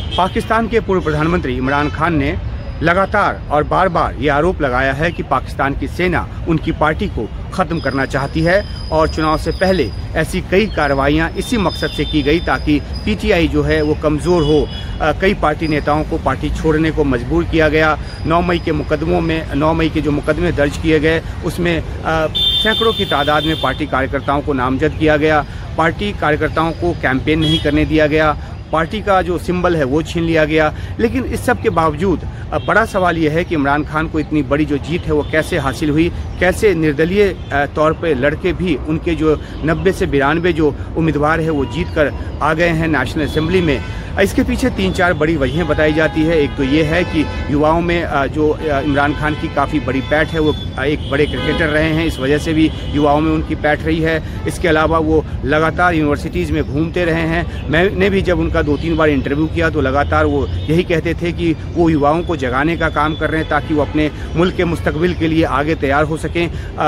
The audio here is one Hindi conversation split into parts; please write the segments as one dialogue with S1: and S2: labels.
S1: पाकिस्तान के पूर्व प्रधानमंत्री इमरान खान ने लगातार और बार बार ये आरोप लगाया है कि पाकिस्तान की सेना उनकी पार्टी को ख़त्म करना चाहती है और चुनाव से पहले ऐसी कई कार्रवाइयाँ इसी मकसद से की गई ताकि पीटीआई जो है वो कमज़ोर हो। कई पार्टी नेताओं को पार्टी छोड़ने को मजबूर किया गया। 9 मई के जो मुकदमे दर्ज किए गए उसमें सैकड़ों की तादाद में पार्टी कार्यकर्ताओं को नामजद किया गया। पार्टी कार्यकर्ताओं को कैंपेन नहीं करने दिया गया। पार्टी का जो सिंबल है वो छीन लिया गया। लेकिन इस सब के बावजूद बड़ा सवाल ये है कि इमरान खान को इतनी बड़ी जो जीत है वो कैसे हासिल हुई, कैसे निर्दलीय तौर पे लड़के भी उनके जो 90 से 92 जो उम्मीदवार है वो जीत कर आ गए हैं नेशनल असेंबली में। इसके पीछे 3-4 बड़ी वजहें बताई जाती है। एक तो ये है कि युवाओं में जो इमरान खान की काफ़ी बड़ी पैठ है, वो एक बड़े क्रिकेटर रहे हैं, इस वजह से भी युवाओं में उनकी पैठ रही है। इसके अलावा वो लगातार यूनिवर्सिटीज़ में घूमते रहे हैं। मैंने भी जब उनका 2-3 बार इंटरव्यू किया तो लगातार वो यही कहते थे कि वो युवाओं को जगाने का काम कर रहे हैं ताकि वो अपने मुल्क के मुस्तकबिल के लिए आगे तैयार हो सकें।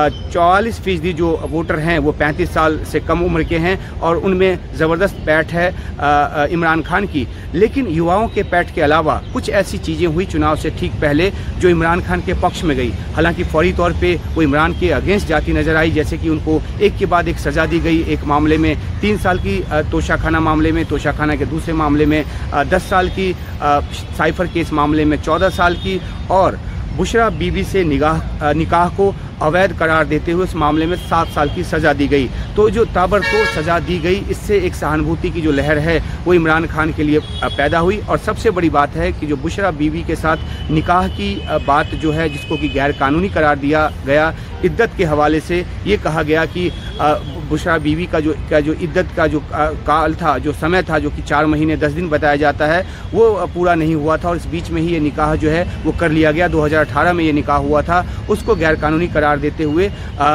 S1: 44% जो वोटर हैं वो 35 साल से कम उम्र के हैं और उनमें ज़बरदस्त पैठ है इमरान खान की। लेकिन युवाओं के पैठ के अलावा कुछ ऐसी चीज़ें हुई चुनाव से ठीक पहले जो इमरान खान के पक्ष में गई। हालांकि फौरी तौर पे वो इमरान के अगेंस्ट जाती नजर आई, जैसे कि उनको एक के बाद एक सज़ा दी गई। एक मामले में 3 साल की तोशाखाना मामले में, तोशाखाना के दूसरे मामले में 10 साल की, साइफर केस मामले में 14 साल की और बुशरा बीबी से निकाह को अवैध करार देते हुए उस मामले में 7 साल की सज़ा दी गई। तो जो ताबड़तोड़ सज़ा दी गई, इससे एक सहानुभूति की जो लहर है वो इमरान खान के लिए पैदा हुई। और सबसे बड़ी बात है कि जो बुशरा बीबी के साथ निकाह की बात जो है, जिसको कि गैर कानूनी करार दिया गया, इद्दत के हवाले से ये कहा गया कि बुशरा बीवी का जो इद्दत का जो काल था, जो समय था, जो कि 4 महीने 10 दिन बताया जाता है, वो पूरा नहीं हुआ था और इस बीच में ही ये निकाह जो है वो कर लिया गया। 2018 में ये निकाह हुआ था, उसको गैर कानूनी करार देते हुए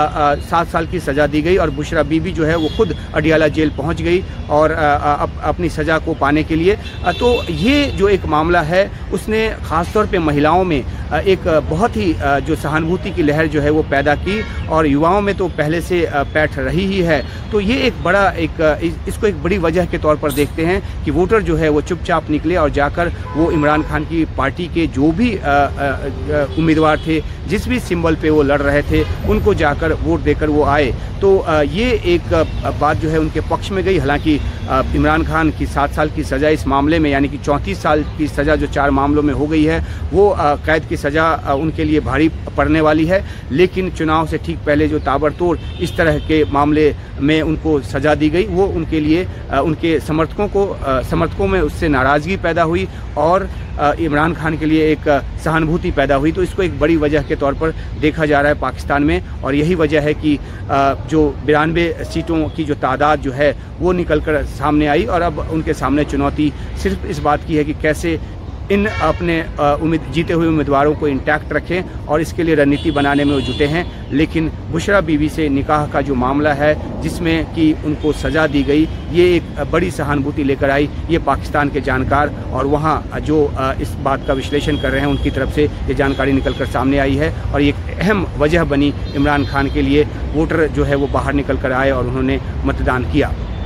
S1: 7 साल की सज़ा दी गई और बुशरा बीबी जो है वो खुद अडियाला जेल पहुंच गई और अपनी सज़ा को पाने के लिए। तो ये जो एक मामला है उसने ख़ासतौर पे महिलाओं में एक बहुत ही जो सहानुभूति की लहर जो है वो पैदा की और युवाओं में तो पहले से पैठ रही ही है। तो ये एक बड़ा इसको एक बड़ी वजह के तौर पर देखते हैं कि वोटर जो है वो चुपचाप निकले और जाकर वो इमरान खान की पार्टी के जो भी उम्मीदवार थे, जिस भी सिंबल पे वो लड़ रहे थे, उनको जाकर वोट देकर वो आए। तो ये एक बात जो है उनके पक्ष में गई। हालांकि इमरान खान की 7 साल की सज़ा इस मामले में, यानी कि 34 साल की सज़ा जो 4 मामलों में हो गई है, वो कैद की सज़ा उनके लिए भारी पड़ने वाली है। लेकिन चुनाव से ठीक पहले जो ताबड़तोड़ इस तरह के मामले में उनको सज़ा दी गई, वो उनके लिए उनके समर्थकों में उससे नाराज़गी पैदा हुई और इमरान खान के लिए एक सहानुभूति पैदा हुई। तो इसको एक बड़ी वजह के तौर पर देखा जा रहा है पाकिस्तान में और यही वजह है कि जो 92 सीटों की जो तादाद जो है वो निकल कर सामने आई और अब उनके सामने चुनौती सिर्फ इस बात की है कि कैसे इन अपने जीते हुए उम्मीदवारों को इंटैक्ट रखें और इसके लिए रणनीति बनाने में वो जुटे हैं। लेकिन बुशरा बीवी से निकाह का जो मामला है जिसमें कि उनको सज़ा दी गई, ये एक बड़ी सहानुभूति लेकर आई। ये पाकिस्तान के जानकार और वहाँ जो इस बात का विश्लेषण कर रहे हैं उनकी तरफ से ये जानकारी निकल कर सामने आई है और ये एक अहम वजह बनी इमरान खान के लिए। वोटर जो है वो बाहर निकल कर आए और उन्होंने मतदान किया।